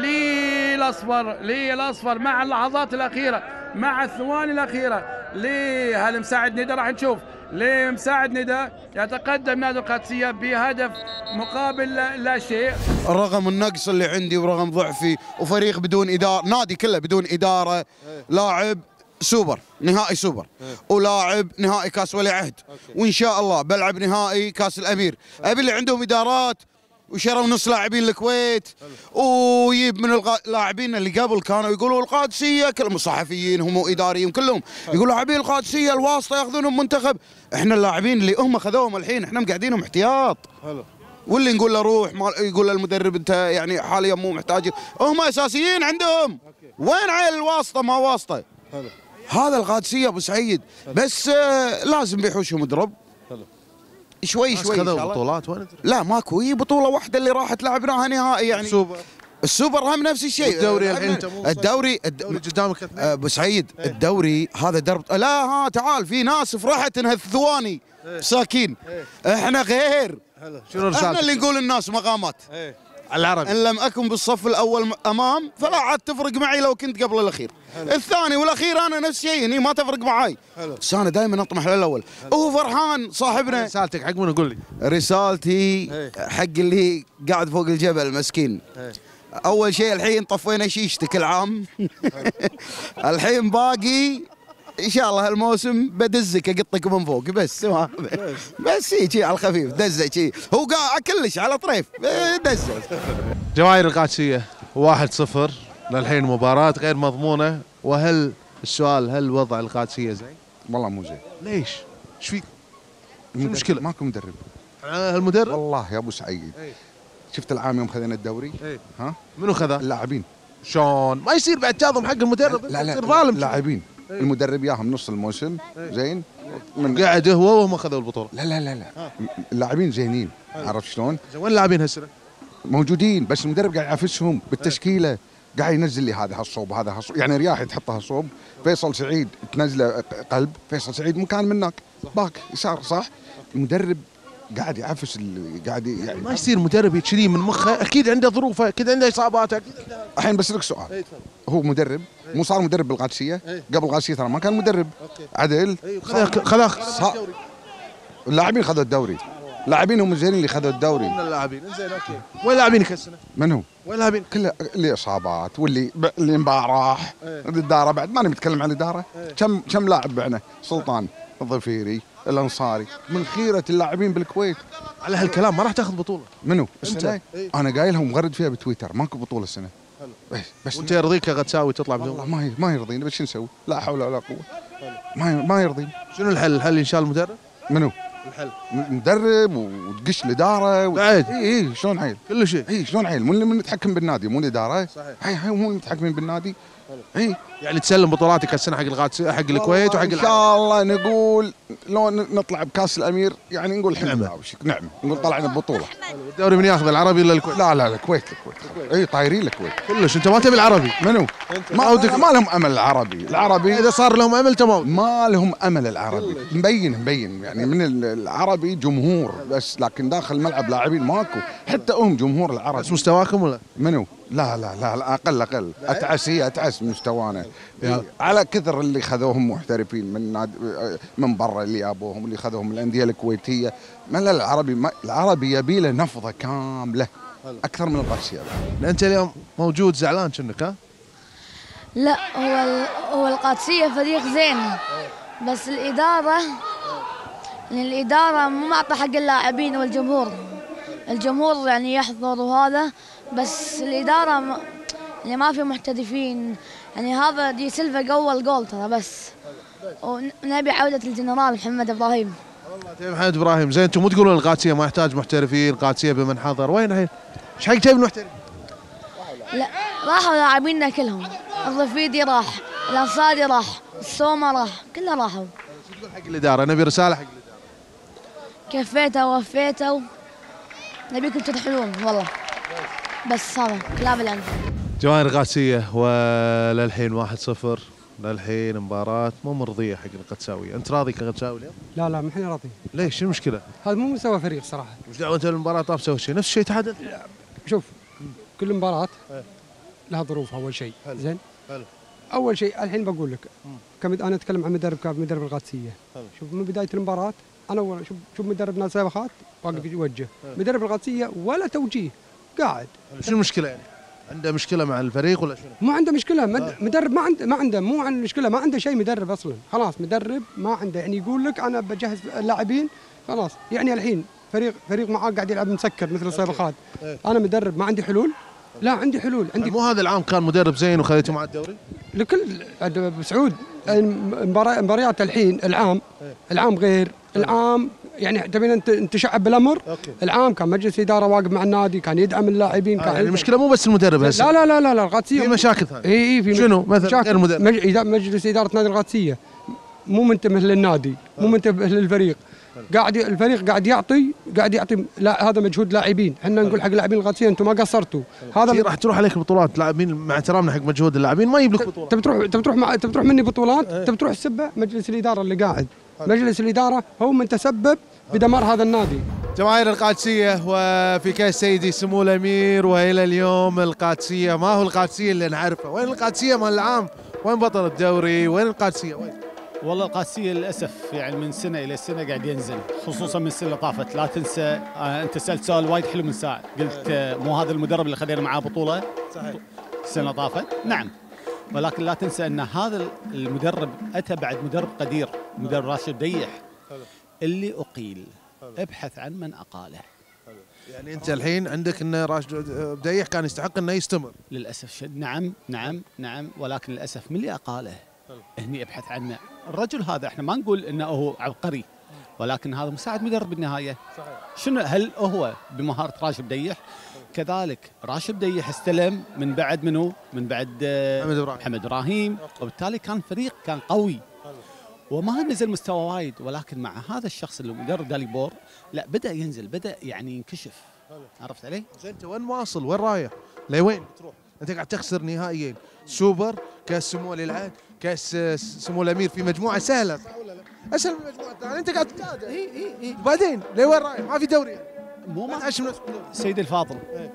للاصفر للاصفر مع اللحظات الاخيره، مع الثواني الاخيره لهالمساعد ندى. راح نشوف لمساعد ندى يتقدم نادي القادسيه بهدف مقابل لا شيء. رغم النقص اللي عندي ورغم ضعفي وفريق بدون اداره، نادي كله بدون اداره، لاعب سوبر نهائي سوبر ولاعب نهائي كاس ولي عهد، وان شاء الله بلعب نهائي كاس الامير. ابي اللي عندهم ادارات وشروا نص لاعبين الكويت ويجيب من اللاعبين اللي قبل كانوا يقولوا القادسيه، كلهم الصحفيين هم اداريين كلهم يقولوا لاعبين القادسيه الواسطه ياخذونهم منتخب. احنا اللاعبين اللي هم خذوهم الحين احنا مقعدينهم احتياط. حلو. واللي نقول له روح يقول له المدرب انت يعني حاليا مو محتاج، هم اساسيين عندهم. وين عيل الواسطه ما واسطه؟ حلو. هذا القادسيه ابو سعيد، بس آه لازم بيحوشهم دروب. حلو. شوي شوي خذوا بطولات وين؟ لا ماكو، هي بطوله واحده اللي راحت لعبناها نهائي يعني. السوبر السوبر هم نفس الشيء. الدوري الحين الدوري الدوري قدامك ابو سعيد ايه؟ الدوري هذا درب. لا ها تعال في ناس فرحت انها الثواني ايه؟ ساكين ايه؟ احنا غير. حلو. شنو رسالتك؟ احنا اللي نقول الناس مقامات ايه؟ العربي ان لم اكن بالصف الاول امام فلا عاد تفرق معي لو كنت قبل الاخير. حلو. الثاني والاخير انا نفس الشيء هني ما تفرق معي. حلو. بس انا دائما اطمح للاول. هو فرحان صاحبنا. رسالتك حق من قول لي؟ رسالتي ايه؟ حق اللي قاعد فوق الجبل مسكين. ايه؟ اول شيء الحين طفينا شيشته كل عام. الحين باقي ان شاء الله هالموسم بدزك اقطك من فوق بس ما بس هيك على الخفيف دزه شي هو قاعد كلش على طريف دزه. جماهير القادسيه واحد صفر للحين مباراة غير مضمونة، وهل السؤال هل وضع القادسية زين؟ والله مو زين. ليش؟ ايش فيك؟ شو المشكلة؟ ماكو مدرب. المدرب؟ والله يا ابو سعيد ايه؟ شفت العام يوم خذينا الدوري؟ ايه؟ ها؟ منو خذا؟ اللاعبين. شلون؟ ما يصير بعد تاظم حق المدرب. لا لا لا اللاعبين. ايه؟ المدرب ياهم نص الموسم ايه؟ زين من قاعد هو وهم خذوا البطولة. لا لا لا لا اللاعبين زينين. عرفت شلون؟ وين اللاعبين هالسنة؟ موجودين بس المدرب قاعد يعفسهم بالتشكيله، قاعد ينزل لي هذا هالصوب هذا هالصوب، يعني رياح تحطها هالصوب، فيصل سعيد تنزله قلب، فيصل سعيد مكان منك باك يسار صح؟ المدرب قاعد يعفس قاعد يعني ما يصير مدرب كذي من مخه، اكيد عنده ظروفه، اكيد عنده اصابات اكيد. الحين بسألك سؤال، هو مدرب مو صار مدرب بالقادسيه؟ قبل القادسيه ترى ما كان مدرب عدل. خذ خذ اللاعبين خذوا الدوري، لاعبين هم الزينين اللي خذوا الدوري. من اللاعبين زين اوكي. وين لاعبينك هالسنه؟ من هو؟ وين لاعبين؟ كله اللي اصابات واللي ب... اللي راح ايه؟ الاداره بعد ماني متكلم عن الاداره، ايه؟ كم كم لاعب بعنا؟ سلطان، الظفيري، الانصاري، من خيره اللاعبين بالكويت. على هالكلام ما راح تاخذ بطوله. منو؟ انت؟ ايه؟ انا قايلها ومغرد فيها بتويتر ماكو بطوله السنه. حلو. بس بس وانت يرضيك غتساوي تطلع بدون؟ والله ما ما يرضيني بس شو نسوي؟ لا حول ولا قوه. ما ما يرضيني. شنو الحل؟ الحل ان شاء الله المدرب؟ منو؟ الحل مدرب وتقش الاداره و... بعد اي اي شلون عيل؟ كل شيء اي شلون عيل؟ مو اللي متحكم بالنادي مو الاداره. صحيح. هاي هاي مو متحكمين بالنادي. اي يعني تسلم بطولاتك السنه حق القادسيه حق الكويت وحق ان شاء الله نقول لو نطلع بكاس الامير يعني نقول الحمد لله نعم نقول طلعنا ببطوله. الدوري من ياخذ العربي ولا الكويت؟ لا لا الكويت الكويت اي طايرين الكويت كلش. انت ما تبي العربي؟ منو؟ ما ودك ما لهم امل العربي، العربي اذا صار لهم امل تمام. ما لهم امل العربي، مبين مبين يعني من العربي جمهور بس، لكن داخل الملعب لاعبين ماكو، حتى هم جمهور العربي. بس مستواكم ولا؟ منو؟ لا لا لا, لا اقل اقل اتعس هي اتعس مستوانا على كثر اللي خذوهم محترفين من ناد... من برا اللي جابوهم اللي خذوهم من الانديه الكويتيه. ما لا العربي ما العربي يبي له نفضه كامله اكثر من القادسيه. انت اليوم موجود زعلان كأنك ها؟ لا هو هو القادسيه فريق زين بس الاداره الاداره مو معطى حق اللاعبين والجمهور. الجمهور يعني يحضر وهذا بس الاداره ما يعني ما في محترفين. يعني هذا دي سيلفا اول جول ترى بس، ونبي عوده الجنرال محمد ابراهيم. والله محمد ابراهيم زين. انتم مو تقولون القادسيه ما يحتاج محترفين، القادسيه بمن حضر، وين الحين؟ ايش حق جايب المحترفين؟ لا راحوا لاعبينا كلهم، الرفيدي راح، الانصاري راح، السومه راح، كله راحوا. تقول حق الاداره؟ نبي رساله حق الاداره. كفيته ووفيته نبيكم تدحلون والله. بس هذا كلام اللي عندي. جماهير القادسية وللحين واحد صفر، للحين مباراة مو مرضية حق القدساوية. أنت راضي كقدساوي اليوم؟ لا لا ما احنا راضي. ليش؟ شو المشكلة؟ هذا مو مستوى فريق صراحة. وش دعوة أنت بالمباراة طاف سوي شيء؟ نفس الشيء تحدث؟ شوف كل مباراة إيه. لها ظروفها أول شيء. حلو. زين؟ حلو. أول شيء الحين بقول لك كمد أنا أتكلم عن مدرب كان مدرب القادسية. حلو. شوف من بداية المباراة أنا أول شوف شوف مدرب نادي سابخات واقف يوجه، حلو. مدرب القادسية ولا توجيه قاعد. شو المشكلة يعني؟ عنده مشكلة مع الفريق ولا شنو؟ مو عنده مشكلة مد... مدرب ما عنده ما عنده مو عن مشكلة ما عنده شيء مدرب أصلا، خلاص مدرب ما عنده يعني يقول لك أنا بجهز اللاعبين خلاص، يعني الحين فريق فريق معاه قاعد يلعب مسكر مثل السابخات. إيه. أنا مدرب ما عندي حلول؟ لا عندي حلول، عندي مو هذا العام كان مدرب زين وخليته مع الدوري؟ لكل بسعود المبارا- مباريات الحين العام إيه. العام غير العام يعني تبين انت انت شعب بالامر. أوكي. العام كان مجلس اداره واقف مع النادي كان يدعم اللاعبين. آه كان يعني المشكلة مو بس المدرب هسه. لا لا لا لا لا القادسيه في مشاكل ثانية. اي اي في شنو مثلا مشاكل. غير المدرب؟ مج... إذا- مجلس اداره نادي القادسيه مو منتبه للنادي، مو منتبه للفريق. قاعد ي- الفريق قاعد يعطي قاعد يعطي لا هذا مجهود لاعبين، احنا نقول حق لاعبين القادسيه انتم ما قصرتوا. هذا راح تروح عليك بطولات لاعبين مع احترامنا حق مجهود اللاعبين ما يجيب لك بطولات. تبي تروح تبي تروح مع تبي تروح مني بطولات، تبي تروح السبه مجلس الاداره اللي قاعد. مجلس الاداره هو من تسبب بدمار هذا النادي. جماهير القادسية وفي كاس سيدي سمو الأمير، وإلى اليوم القادسية ما هو القادسية اللي نعرفه. وين القادسية مال العام؟ وين بطل الدوري؟ وين القادسية؟ وين؟ والله القادسية للأسف يعني من سنة إلى سنة قاعد ينزل، خصوصا من السنة اللي طافت. لا تنسى آه أنت سألت سؤال وايد حلو من ساعة، قلت آه مو هذا المدرب اللي خذينا معاه بطولة صحيح. السنة اللي طافت؟ نعم، ولكن لا تنسى أن هذا المدرب أتى بعد مدرب قدير، مدرب راشد ديح اللي أقيل. ابحث عن من أقاله. يعني أنت الحين عندك أن راشد بديح كان يستحق أنه يستمر. للأسف شد. نعم نعم نعم، ولكن للأسف من اللي أقاله هني ابحث عنه. الرجل هذا احنا ما نقول انه هو عبقري، ولكن هذا مساعد مدرب بالنهايه. صحيح. شنو هل هو بمهاره راشد ديح؟ كذلك راشد ديح استلم من بعد منو؟ من بعد محمد ابراهيم. محمد ابراهيم، وبالتالي كان فريق كان قوي وما نزل مستوى وايد، ولكن مع هذا الشخص اللي مدرب داليبور لا بدا ينزل، بدا يعني ينكشف. عرفت علي؟ زين انت وين واصل؟ وين رايح؟ لوين بتروح؟ انت قاعد تخسر نهائيين، سوبر، كاس سمو ولي العهد، كاس سمو الامير في مجموعه سهله صح ولا لا؟ اسهل من المجموعه الثانيه، انت قاعد تقاعد. اي اي اي وبعدين لوين رايح؟ ما في دوري. مو ما سيدي الفاضل،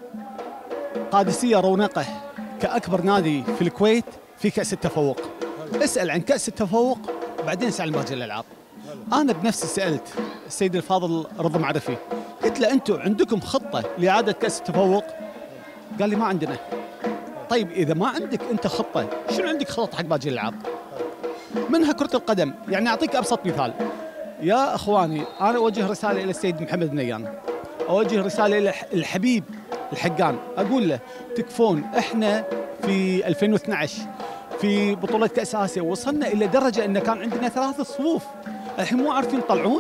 قادسيه رونقه كاكبر نادي في الكويت في كاس التفوق. اسال عن كاس التفوق بعدين اسال عن باقي الالعاب. انا بنفسي سالت السيد الفاضل رضا معرفي، قلت له انتم عندكم خطه لاعاده كاس التفوق؟ قال لي ما عندنا. طيب اذا ما عندك انت خطه، شنو عندك خطط حق باقي الالعاب؟ منها كره القدم. يعني اعطيك ابسط مثال يا اخواني، انا اوجه رساله الى السيد محمد بنيان، اوجه رساله الى الحبيب الحقان، اقول له تكفون. احنا في ألفين واثنعش في بطوله كاس اسيا وصلنا الى درجه ان كان عندنا ثلاث صفوف، الحين مو عارفين تطلعون.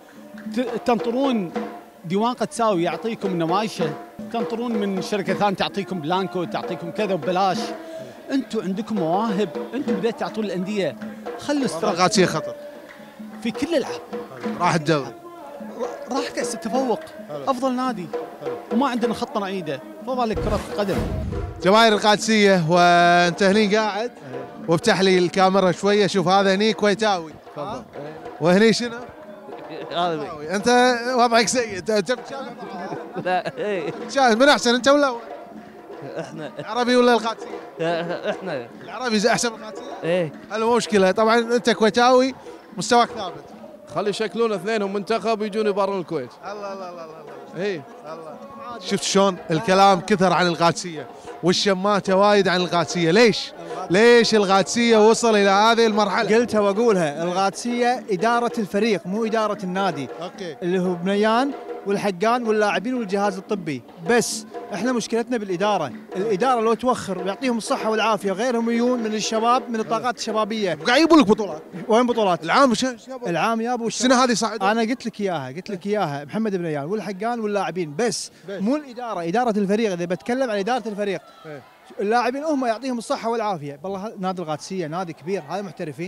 تنطرون ديوان قدساوي يعطيكم نوايشه، تنطرون من شركه ثانيه تعطيكم بلانكو، تعطيكم كذا ببلاش. انتم عندكم مواهب، انتم بديتوا تعطون الانديه. خلوا استراتيجيه خطر في كل الالعاب. راح الدوري، راح كاس التفوق، افضل نادي، وما عندنا خطه نعيده، فما بالك كره القدم. جماهير القادسيه وانت هني قاعد وافتح لي الكاميرا شويه، شوف هذا هني كويتاوي تفضل، وهني شنو؟ عربي. انت وضعك سيء، انت لا ايه شاهد من احسن انت ولا احنا العربي ولا القادسيه؟ احنا العربي احسن من القادسيه؟ ايه هلا مو مشكله، طبعا انت كويتاوي مستواك ثابت. خلي يشكلون اثنينهم منتخب ويجون يبارون الكويت. الله الله الله الله. اي الله. شفت شلون الكلام كثر عن القادسيه والشماته وايد عن القادسيه، ليش؟ ليش القادسيه وصل الى هذه المرحله؟ قلتها واقولها، القادسيه اداره الفريق مو اداره النادي. اوكي. اللي هو بنيان والحقان واللاعبين والجهاز الطبي، بس احنا مشكلتنا بالاداره، الاداره لو توخر ويعطيهم الصحه والعافيه غيرهم يجون من الشباب من الطاقات الشبابيه. قاعد يجيبوا لك بطولات. وين بطولات؟ العام ش... العام يابو السنه هذه صعد. انا قلت لك اياها، قلت لك اياها محمد بنيان والحقان واللاعبين بس, بس مو الاداره، اداره الفريق. اذا بتكلم عن اداره الفريق اللاعبين هم يعطيهم الصحه والعافيه. والله نادي القادسيه نادي كبير، هذا محترفين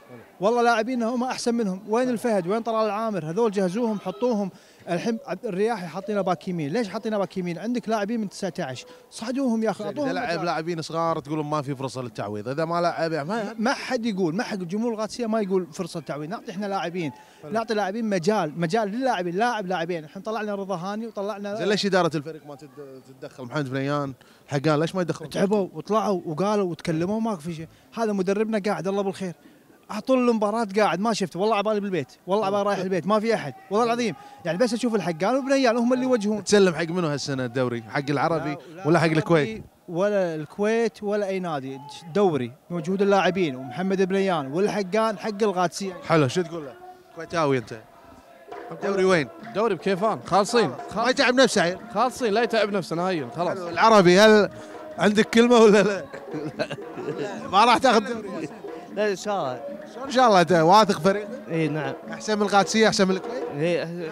والله لاعبيننا هم احسن منهم. وين الفهد؟ وين طلال العامر؟ هذول جهزوهم حطوهم. الحين الرياحي حاطينه باك يمين، ليش حاطينه باك يمين؟ عندك لاعبين من تسعة عشر، صعدوهم يا اخي اعطوهم. اذا لعب لاعبين صغار تقول ما في فرصه للتعويض، اذا ما لعب ما, ما حد يقول، ما حد الجمهور القادسيه ما يقول فرصه تعويض، نعطي احنا لاعبين، نعطي لاعبين مجال، مجال للاعبين، لاعب لاعبين، الحين طلعنا رضا هاني وطلعنا زين. ليش اداره الفريق ما تتدخل؟ محمد بليان حقان ليش ما يدخلون؟ تعبوا وطلعوا وقالوا وتكلموا ما في شيء، هذا مدربنا قاعد الله بالخير. طول المباراة قاعد ما شفته، والله عبالي بالبيت، والله عبالي رايح البيت، ما في احد، والله العظيم، يعني بس اشوف الحقان وبنيان هم اللي يوجهون. تسلم حق منو هالسنة الدوري؟ حق العربي ولا حق الكويت؟ ولا الكويت ولا اي نادي، دوري موجود اللاعبين ومحمد بنيان والحقان حق القادسية. حلو، شو تقول له؟ كويتاوي انت. الدوري وين؟ الدوري بكيفان، خالصين. ما يتعب نفسه عيل. خالصين، لا يتعب نفسه نهائيا، خلاص. العربي هل عندك كلمة ولا لا؟ ما راح تاخذ دوري؟ لا ان شاء الله. ان شاء الله انت واثق فريق؟ اي نعم. احسن من القادسيه، احسن من الكويت؟ اي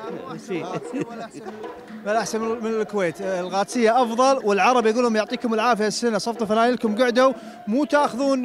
ولا احسن من الكويت، القادسيه افضل، والعرب يقول لهم يعطيكم العافيه السنه صفطوا فنايلكم قعدوا، مو تاخذون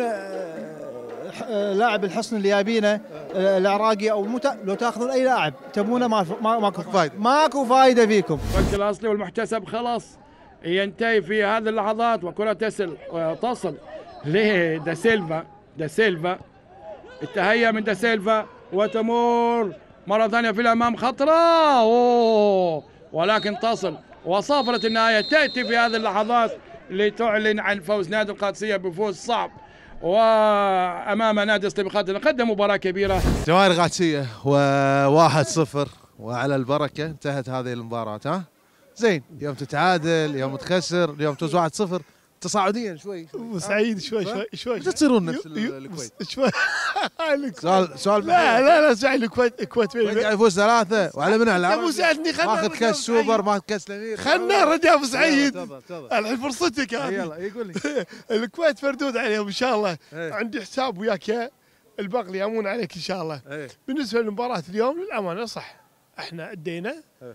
لاعب الحصن اللي جايبينه العراقي او مو لو تاخذون اي لاعب تبونه ما ماكو فايده، ماكو فايده فيكم. الوقت الاصلي والمحتسب خلاص ينتهي في هذه اللحظات، وكره تصل تصل ليه دا سيلفا. دا سيلفا التهيئة من دا سيلفا وتمر مرة ثانية في الأمام خطرة، أوه ولكن تصل، وصافرة النهاية تأتي في هذه اللحظات لتعلن عن فوز نادي القادسية بفوز صعب وأمام نادي الصبيخات اللي قدم مباراة كبيرة. جماهير القادسية وواحد صفر وعلى البركة انتهت هذه المباراة. ها زين، يوم تتعادل، يوم تخسر، يوم تفوز واحد صفر تصاعديا شوي وسعيد شوي شوي شوي متى تصيرون نفس الكويت؟ شوي سؤال سؤال لا لا لا سعيد الكويت الكويت قاعد يفوز ثلاثة وعلى منها العرب. ابو سعدني خلنا ماخذ كاس سوبر، ماخذ كاس الامير. خلنا نرد يا ابو سعيد الحين فرصتك هذه. يلا يقول لي الكويت فردود عليهم ان شاء الله. عندي حساب وياك يا البقلي، امون عليك ان شاء الله. بالنسبه لمباراه اليوم للامانه صح احنا ادينا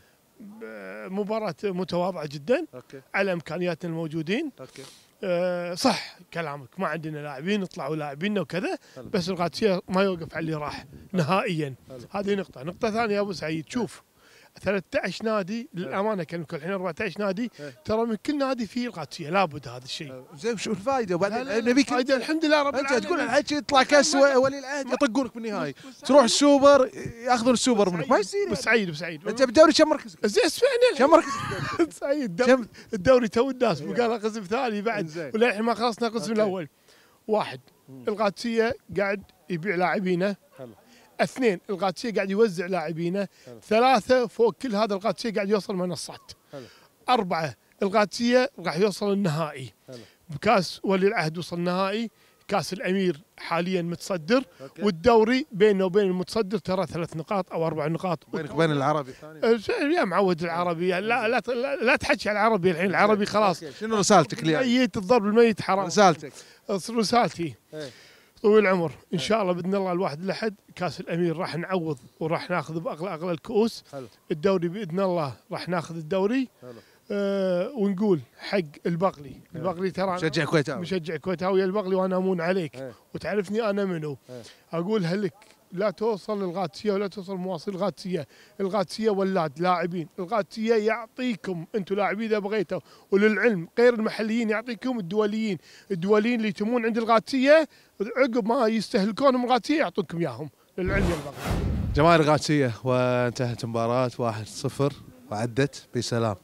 مباراة متواضعة جدا أوكي. على امكانياتنا الموجودين أوكي. أه صح كلامك، ما عندنا لاعبين يطلعوا لاعبيننا وكذا، بس القادسية ما يوقف على اللي راح نهائيا. هذه نقطة. نقطة ثانية يا ابو سعيد، شوف ثلاثة عشر نادي للامانه كان الحين أربعة عشر نادي، ترى من كل نادي فيه القادسيه، لابد هذا الشيء. زين شو الفائده؟ وبعدين نبيك فائده الحمد لله رب العالمين. انت تقول الحكي يطلع كاس ولي العهد يطقونك بالنهائي، تروح السوبر ياخذون السوبر منك، ما يصير. بسعيد بسعيد انت بالدوري كم مركز؟ زين اسمعني كم مركز؟ سعيد الدوري تو الناس وقال قسم ثاني بعد، وللحين ما خلصنا القسم الاول. واحد القادسيه قاعد يبيع لاعبينه. اثنين القادسيه قاعد يوزع لاعبينه. ثلاثه فوق كل هذا القادسيه قاعد يوصل منصات. أربعة القادسيه راح يوصل النهائي. بكاس ولي العهد وصل النهائي، كاس الامير حاليا متصدر، أوكي. والدوري بينه وبين المتصدر ترى ثلاث نقاط او اربع نقاط بينك وبين العربي الثاني. يا معود العربي، لا لا لا, لا تحكي على العربي الحين، العربي خلاص. شنو رسالتك لي؟ ميت الضرب الميت حرام. رسالتك؟ رسالتي ايه؟ طويل العمر ان شاء الله باذن الله الواحد الاحد كاس الامير راح نعوض وراح ناخذ باغلى اغلى الكؤوس. حلو. الدوري باذن الله راح ناخذ الدوري. حلو. آه ونقول حق البقلي، البقلي ترى مشجع كويتاوي، مشجع كويتاوي البقلي وانا امون عليك. هي. وتعرفني انا منو. هي. اقول هلك لا توصل للقادسيه ولا توصل مواصل القادسيه، القادسيه ولاد لاعبين، القادسيه يعطيكم انتم لاعبين اذا بغيتوا، وللعلم غير المحليين يعطيكم الدوليين، الدوليين اللي يتمون عند القادسيه عقب ما يستهلكونهم القادسيه يعطونكم اياهم، للعلم يا البقلي. جماهير القادسيه وانتهت المباراه واحد صفر وعدت بسلام.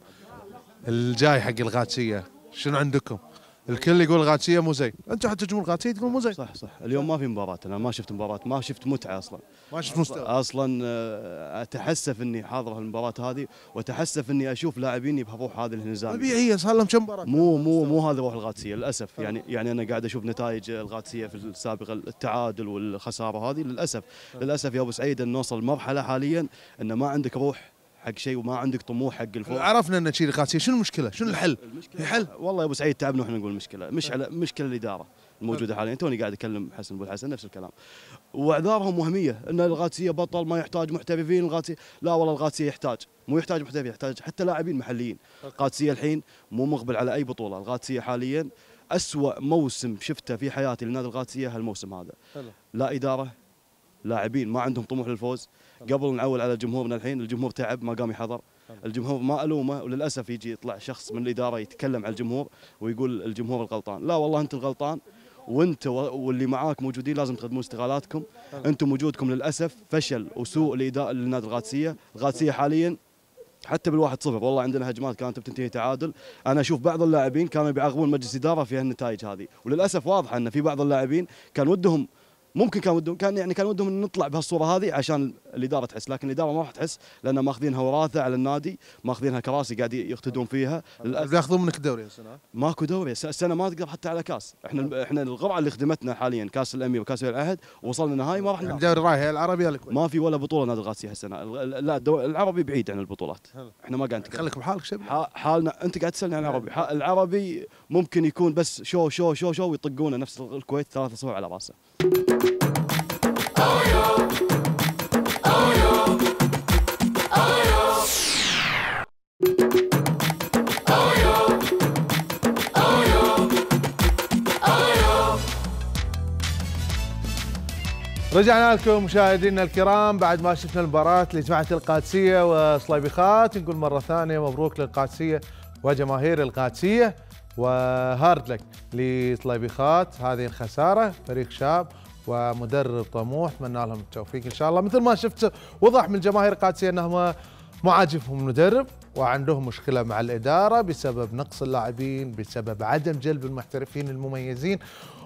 الجاي حق القادسيه شنو عندكم؟ الكل يقول القادسيه مو زين، انتم حتى جمهور القادسيه تقول مو زين. صح صح، اليوم ما في مباراه، انا ما شفت مباراه، ما شفت متعه اصلا. ما شفت مستوى اصلا. اتحسف اني حاضر المباراه هذه، واتحسف اني اشوف لاعبيني بروح هذا الانهزام. طبيعي صار لهم كم مباراه. مو مو مو هذا روح القادسيه للاسف. يعني يعني انا قاعد اشوف نتائج القادسيه في السابق، التعادل والخساره هذه للاسف. للاسف يا ابو سعيد ان نوصل مرحله حاليا ان ما عندك روح حق شيء وما عندك طموح حق الفوز. عرفنا ان تشيل القادسيه، شنو المشكله؟ شنو الحل؟ في حل؟ والله يا ابو سعيد تعبنا واحنا نقول المشكله، مش على مشكله الاداره الموجوده حاليا، توني قاعد اكلم حسن ابو الحسن نفس الكلام. واعذارهم وهميه ان القادسيه بطل ما يحتاج محترفين، القادسيه لا والله القادسيه يحتاج، مو يحتاج محترفين، يحتاج حتى لاعبين محليين. القادسيه الحين مو مقبل على اي بطوله، القادسيه حاليا أسوأ موسم شفته في حياتي لنادي القادسيه هالموسم هذا. لا اداره لاعبين ما عندهم طموح للفوز. قبل نعول على جمهورنا الحين، الجمهور تعب ما قام يحضر، الجمهور ما الومه، وللاسف يجي يطلع شخص من الاداره يتكلم على الجمهور ويقول الجمهور الغلطان. لا والله انت الغلطان، وانت واللي معاك موجودين لازم تقدمون استقالاتكم. انتم وجودكم للاسف فشل وسوء الاداء للنادي القادسيه. القادسيه حاليا حتى بالواحد صفر والله عندنا هجمات كانت بتنتهي تعادل. انا اشوف بعض اللاعبين كانوا بيعاقبون مجلس اداره في هالنتائج هذه، وللاسف واضح ان في بعض اللاعبين كان ودهم ممكن كان ودهم كان يعني كان ودهم نطلع بهالصوره هذه عشان الاداره تحس، لكن الاداره ما راح تحس لان ماخذينها وراثه على النادي، ماخذينها كراسي قاعد يقتدون فيها. بياخذون منك الدوري السنه؟ ماكو دوري السنه، ما تقدر حتى على كاس. احنا احنا القرعه اللي خدمتنا حاليا كاس الامير وكاس العهد ووصلنا نهائي ما راح نلعب. الدوري رايح العربي الكويت، ما في ولا بطوله نادي القادسيه هالسنه. لا الدوري العربي بعيد عن البطولات، احنا ما قاعد نتكلم. خليك بحالك شباب، حالنا. انت قاعد تسالني عن العربي، العربي ممكن يكون بس شو شو شو شو ويطقونه نفس الكويت ثلاثة صفر على راسه. رجعنا لكم مشاهدينا الكرام بعد ما شفنا المباراة لجماعة القادسية وصليبيخات. نقول مرة ثانية مبروك للقادسية وجماهير القادسية، وهارد لك لصليبيخات. هذه الخسارة، فريق شاب ومدرب طموح، اتمنى لهم التوفيق ان شاء الله. مثل ما شفت وضح من جماهير القادسية انهم ما عاجبهم المدرب وعندهم مشكلة مع الإدارة بسبب نقص اللاعبين، بسبب عدم جلب المحترفين المميزين،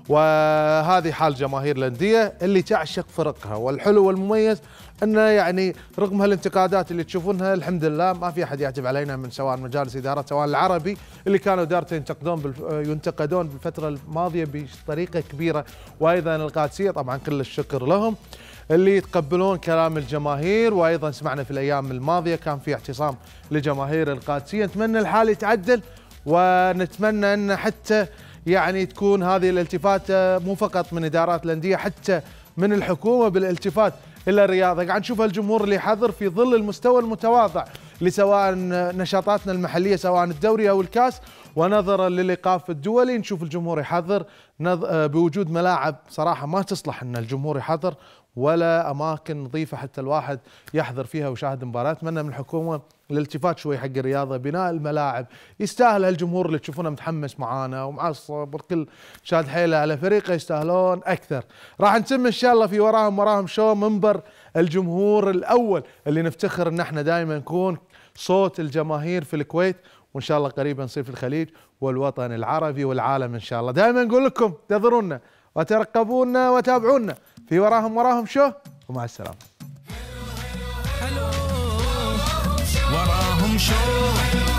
وهذه حال جماهير الأندية اللي تعشق فرقها. والحلو والمميز أنه يعني رغم هالانتقادات اللي تشوفونها الحمد لله ما في أحد يعتب علينا من سواء مجالس إدارة سواء العربي اللي كانوا إدارته ينتقدون بالف... ينتقدون بالفترة الماضية بطريقة كبيرة، وأيضا القادسية طبعا كل الشكر لهم اللي يتقبلون كلام الجماهير. وايضا سمعنا في الايام الماضيه كان في اعتصام لجماهير القادسيه. نتمنى الحال يتعدل، ونتمنى ان حتى يعني تكون هذه الالتفاته مو فقط من ادارات الانديه، حتى من الحكومه بالالتفات الى الرياضه. قاعد نشوف الجمهور اللي حضر في ظل المستوى المتواضع لسواء نشاطاتنا المحليه سواء الدوري او الكاس، ونظرا للايقاف الدولي نشوف الجمهور يحضر بوجود ملاعب صراحه ما تصلح ان الجمهور يحضر، ولا اماكن نظيفه حتى الواحد يحضر فيها ويشاهد مباراه. اتمنى من الحكومه الالتفات شوي حق الرياضه، بناء الملاعب. يستاهل هالجمهور اللي تشوفونه متحمس معانا ومعصب والكل شاد حيله على فريقه، يستاهلون اكثر. راح نتم ان شاء الله في وراهم وراهم شو منبر الجمهور الاول اللي نفتخر ان احنا دائما نكون صوت الجماهير في الكويت، وان شاء الله قريبا نصير في الخليج والوطن العربي والعالم ان شاء الله. دائما نقول لكم انتظرونا وترقبونا وتابعونا في وراهم وراهم شو، ومع السلامه. وراهم شو